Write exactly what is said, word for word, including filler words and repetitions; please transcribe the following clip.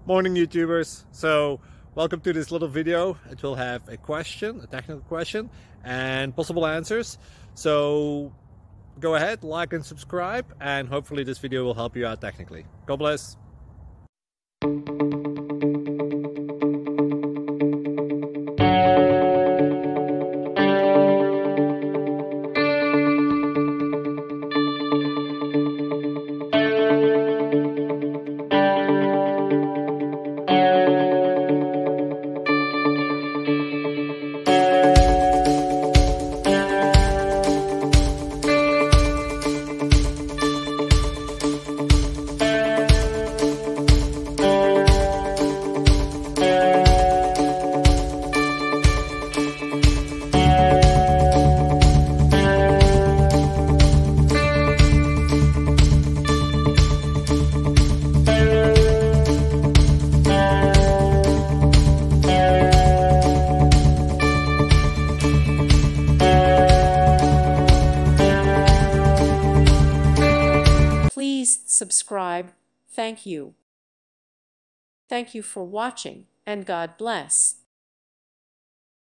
Morning YouTubers. So welcome to this little video. It will have a question, a technical question, and possible answers. So go ahead, like and subscribe, and hopefully this video will help you out technically. God bless. Please subscribe. Thank you. Thank you for watching, and God bless.